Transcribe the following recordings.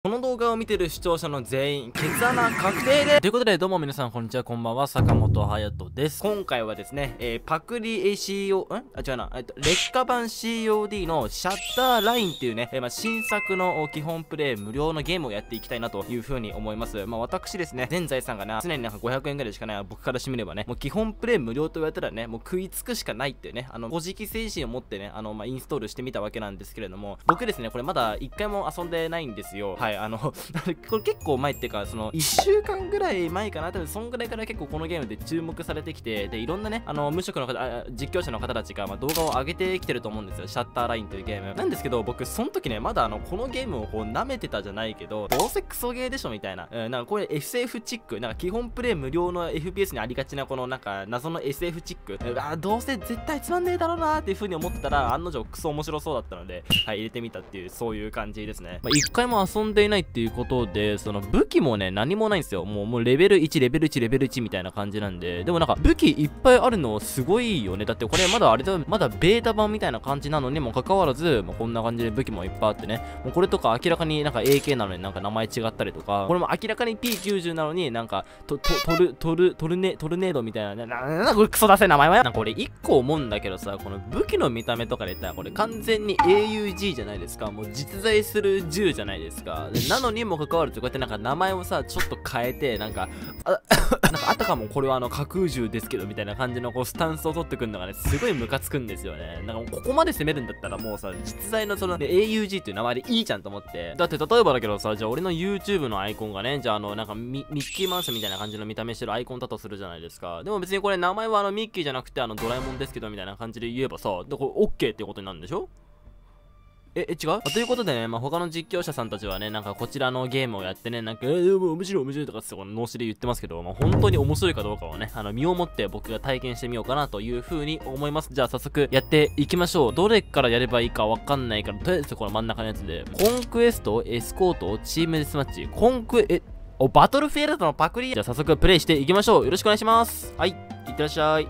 この動画を見てる視聴者の全員、ケツ穴確定でということで、どうも皆さん、こんにちは、こんばんは、坂本勇人です。今回はですね、パクリ ACO、違うな、劣化版 COD のシャッターラインっていうね、新作の基本プレイ無料のゲームをやっていきたいなというふうに思います。私ですね、全財産がね、常になんか500円ぐらいしかない僕からしてみればね、もう基本プレイ無料と言われたらね、もう食いつくしかないっていうね、古事記精神を持ってね、インストールしてみたわけなんですけれども、僕ですね、これまだ1回も遊んでないんですよ。はい、これ結構前っていうか、その1週間ぐらい前かな、多分そんぐらいから結構このゲームで注目されてきて、でいろんなね、無職の方、実況者の方たちが動画を上げてきてると思うんですよ。シャッターラインというゲームなんですけど、僕その時ね、まだこのゲームをこう舐めてたじゃないけど、どうせクソゲーでしょみたいな、なんかこれ SF チック、なんか基本プレイ無料の FPS にありがちなこのなんか謎の SF チック、どうせ絶対つまんねえだろうなーっていう風に思ってたら、案の定クソ面白そうだったので、はい、入れてみたっていう、そういう感じですね。一回も遊んでいないっていうことで、その武器もね、何もないんですよ。もうレベル1、レベル1、レベル1みたいな感じなんで、でもなんか武器いっぱいあるのすごいよね。だってこれまだあれだ、まだベータ版みたいな感じなのにもかかわらず、こんな感じで武器もいっぱいあってね、もうこれとか明らかになんか AK なのになんか名前違ったりとか、これも明らかに P90 なのになんかトルネードみたいな、なんかこれクソ出せ名前はや。なんかこれ1個思うんだけどさ、この武器の見た目とかで言ったらこれ完全に AUG じゃないですか。もう実在する銃じゃないですか。なのにもかかわらずこうやってなんか名前をさ、ちょっと変えて、なんかあたかもこれは架空銃ですけどみたいな感じのこうスタンスを取ってくるのがね、すごいムカつくんですよね。なんかここまで攻めるんだったらもうさ、実在のその、AUG っていう名前でいいじゃんと思って。だって例えばだけどさ、じゃあ俺の YouTube のアイコンがね、じゃあなんかミッキーマウスみたいな感じの見た目してるアイコンだとするじゃないですか。でも別にこれ名前はミッキーじゃなくてドラえもんですけどみたいな感じで言えばさ、これ OK ってことになるんでしょ？違う？ということでね、他の実況者さんたちはね、なんかこちらのゲームをやってね、なんか、面白いとかってこの脳死で言ってますけど、本当に面白いかどうかをね、身をもって僕が体験してみようかなという風に思います。じゃあ早速やっていきましょう。どれからやればいいかわかんないから、とりあえずこの真ん中のやつで、コンクエスト、エスコート、チームデスマッチ、バトルフィールドのパクリ。じゃあ早速プレイしていきましょう。よろしくお願いします。はい、いってらっしゃい。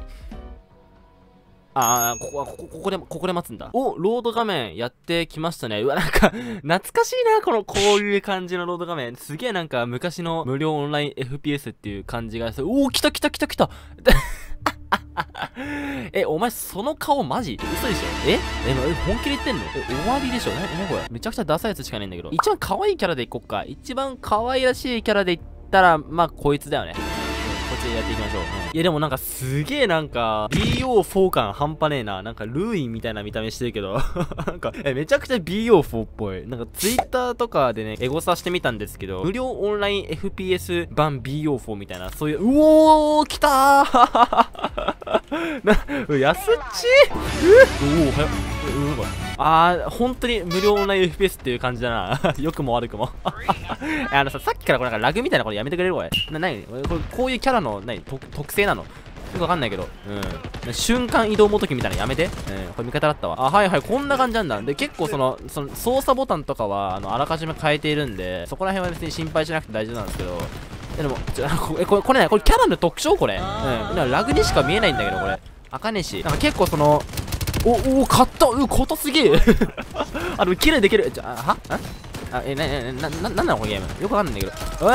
ここで待つんだ。ロード画面やってきましたね。うわ、なんか、懐かしいな、こういう感じのロード画面。すげえなんか、昔の無料オンライン FPS っていう感じがする。来たお前、その顔マジ嘘でしょ？本気で言ってんの？終わりでしょ？何これ？めちゃくちゃダサいやつしかないんだけど。一番可愛いキャラでいこっか。一番可愛らしいキャラで言ったら、こいつだよね。こっちでやっていきましょう。いやでもなんかすげえなんか BO4 感半端ねえな。なんかルーインみたいな見た目してるけどなんかめちゃくちゃ BO4 っぽい。なんか Twitter とかでねエゴサしてみたんですけど、無料オンライン FPS 版 BO4 みたいな、そういう来たーやすっち早っ。本当に無料オンライン FPS っていう感じだな良くも悪くもさっきからこれなんかラグみたいなことやめてくれるこれ。こういうキャラの特性なのよくわかんないけど、瞬間移動もどきみたいなのやめて。これ味方だったわ。はいはい、こんな感じなんだ。で、結構その操作ボタンとかは、あらかじめ変えているんで、そこら辺は別に心配しなくて大丈夫なんですけど、でも、これね、これキャラの特徴これ。ラグにしか見えないんだけど、これ。あかねえし。なんか結構その、買った。ことすげえ綺麗にできる。なんなのこのゲーム。よくわかんないんだけど。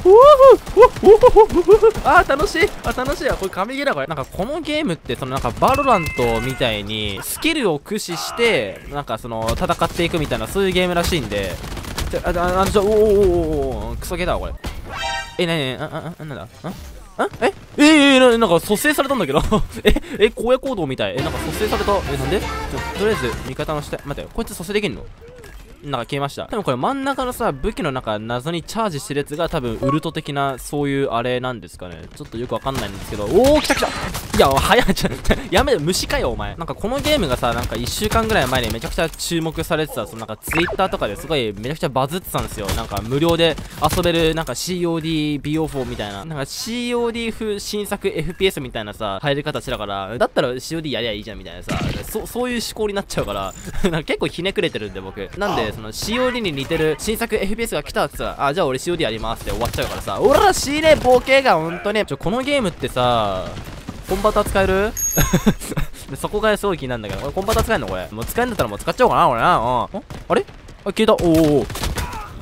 楽しい。これ神ゲーだこれ。なんかこのゲームって、なんかバロラントみたいに、スキルを駆使して、なんか戦っていくみたいな、そういうゲームらしいんで。クソゲーだわ、これ。なんだなんか蘇生されたんだけど荒野行動みたい。なんか蘇生された。なんでとりあえず味方の下、待ってよ、こいつ蘇生できんの？なんか消えました。多分これ真ん中のさ、武器の中謎にチャージしてるやつが多分ウルト的なそういうあれなんですかね。ちょっとよくわかんないんですけど。来たいや、早い。やめろ、虫かよお前。なんかこのゲームがさ、なんか1週間ぐらい前にめちゃくちゃ注目されてた、なんか Twitter とかですごいめちゃくちゃバズってたんですよ。なんか無料で遊べるなんか COD BO4 みたいな、なんか COD 風新作 FPS みたいなさ入り方してたから、だったら COD やりゃいいじゃんみたいなさ、そういう思考になっちゃうからなんか結構ひねくれてるんで僕なんで、COD に似てる新作 FPS が来たってさ、じゃあ俺 COD やりますって終わっちゃうからさ、おらしいねボケがほんとね。このゲームってさ、コンバッター使えるそこがすごい気になるんだけど、これコンバッター使えんのこれ。もう使えんだったらもう使っちゃおうかな、俺な。あれ消えた。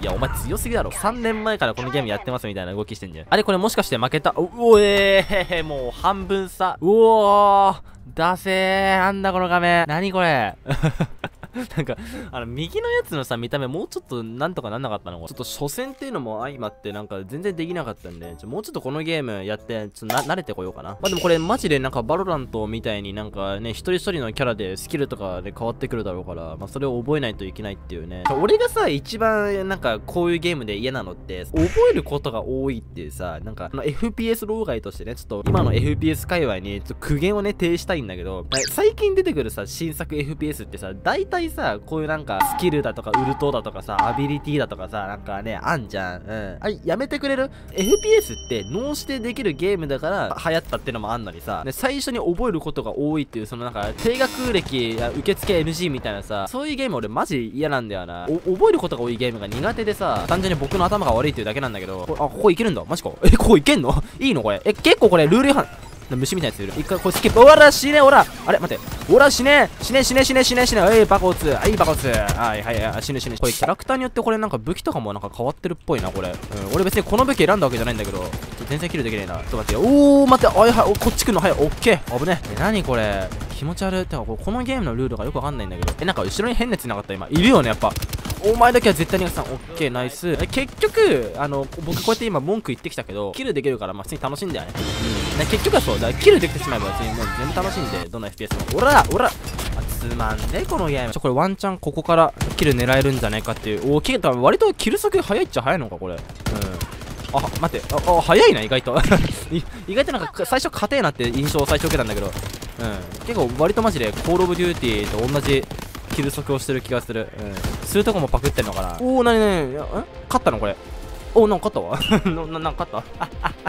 いや、お前強すぎだろ。3年前からこのゲームやってますみたいな動きしてんじゃん。あれこれもしかして負けた？おえもう半分差。うおーだせー。なんだこの画面。何これなんか、右のやつのさ、見た目もうちょっとなんとかなんなかったの？ちょっと初戦っていうのも相まって、なんか全然できなかったんで、もうちょっとこのゲームやって、ちょっと慣れてこようかな。まあでもこれマジでなんかバロラントみたいになんかね、一人一人のキャラでスキルとかで変わってくるだろうから、まあそれを覚えないといけないっていうね。俺がさ、一番なんかこういうゲームで嫌なのって、覚えることが多いっていうさ、なんかFPS 老害としてね、ちょっと今の FPS 界隈にちょっと苦言をね、呈したいんだけど、最近出てくるさ、新作 FPS ってさ、大体さ、こういうなんかスキルだとかウルトだとかさ、アビリティだとかさ、なんかね、あんじゃん。あれ、やめてくれる？ FPS って脳死でできるゲームだから流行ったってのもあんのにさ、で最初に覚えることが多いっていう、そのなんか低学歴や受付 NG みたいなさ、そういうゲーム俺マジ嫌なんだよな。覚えることが多いゲームが苦手でさ、単純に僕の頭が悪いっていうだけなんだけど、ここいけるんだ。マジか。ここいけんの？いいのこれ。結構これルール違反。虫みたいなやついる。一回これスキップ。おら死ねおら。あれ待って。おら死ね死ね死ね死ね死ね死ね。バカ撃つ。バカ撃つ。はいはい死ぬ死ぬ。これキャラクターによってこれなんか武器とかもなんか変わってるっぽいなこれ。俺別にこの武器選んだわけじゃないんだけど、全然キルできねえな。ちょっと待ってよ。おー待って。こっち来るの早い。オッケー。危ね。何これ。気持ち悪い。てかこのゲームのルールがよくわかんないんだけど。なんか後ろに変なやついなかった今。いるよねやっぱ。お前だけは絶対にさん。オッケーナイス。結局僕こうやって今文句言ってきたけど、キルできるからまあ普通に楽しいんだよね。結局はそうだ。キルできてしまえば別にもう全部楽しいんで、どの FPS も。おらつまんねこのゲーム。これワンチャンここからキル狙えるんじゃないかっていう。割とキル速早いっちゃ早いのかこれ。待って。早いな意外と意外となんか最初硬えなって印象を最初受けたんだけど、結構割とマジでコールオブデューティーと同じキル速をしてる気がする。するとこもパクってんのかな。なに勝ったのこれ。なんか勝ったわなんか勝った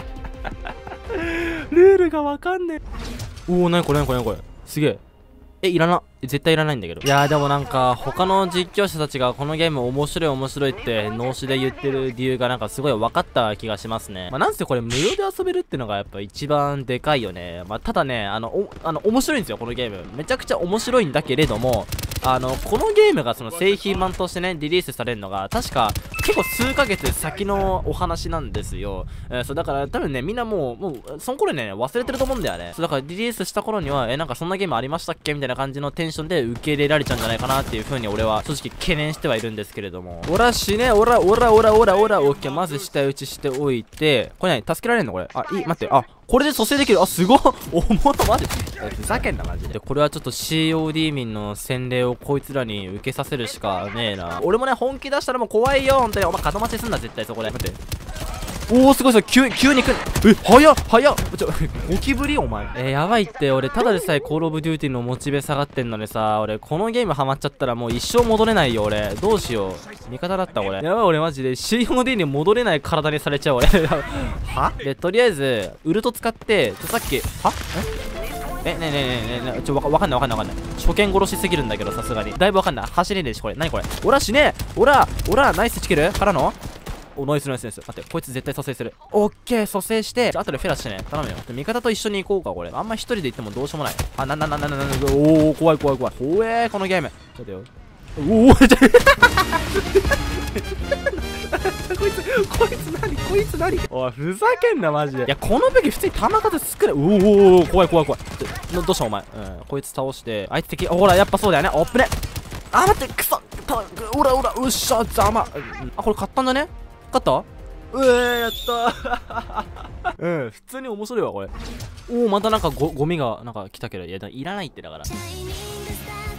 ルールがわかんねえ。なにこれすげえ。いらな。絶対いらないんだけど。いやーでもなんか他の実況者たちがこのゲーム面白いって脳死で言ってる理由がなんかすごい分かった気がしますね。なんせこれ無料で遊べるってのがやっぱ一番でかいよね。ただね、面白いんですよこのゲーム。めちゃくちゃ面白いんだけれども、このゲームがその製品版としてね、リリースされるのが確か結構数ヶ月先のお話なんですよ。そうだから多分ね、みんなもうその頃ね、忘れてると思うんだよね。そうだからリリースした頃には、なんかそんなゲームありましたっけみたいな感じのテンションで受け入れられちゃうんじゃないかなっていう風に俺は正直懸念してはいるんですけれども。オラ死ね、オラ、オッケー、まず下打ちしておいて、これ何助けられんのこれ。待って、これで蘇生できる。すごいおもろ、マジふざけんなマジで。これはちょっと COD 民の洗礼をこいつらに受けさせるしかねえな。俺もね、本気出したらもう怖いよ、本当に。お前、肩待ちすんな、絶対そこで。待って。すごい急に来る。早っゴキブリお前。やばいって。俺ただでさえコールオブデューティーのモチベ下がってんのにさ、俺このゲームハマっちゃったらもう一生戻れないよ俺。どうしよう。味方だった俺。やばい俺マジで COD に戻れない体にされちゃう俺はで、とりあえずウルト使ってさっきわかんない初見殺しすぎるんだけど、さすがにだいぶわかんない。走れねえしこれ。何これ。オラ死ねえ。オラナイスチキルからのナイス。待って、こいつ絶対蘇生する。オッケー、蘇生して、後でフェラしてね。頼むよ。味方と一緒に行こうか、これ。あんま一人で行ってもどうしようもない。怖い。怖え、このゲーム。ちょっとよ。こいつ何おい、ふざけんな、マジで。いや、この武器普通に弾数少ない。怖い。どうしたお前。こいつ倒して、あいつ敵、ほら、やっぱそうだよね。おっぷね。待って、くそ。うっしゃ、ざま。これ買ったんだね。勝ったやったー普通に面白いわこれ。またなんかゴミがなんか来たけど、いらないってだから。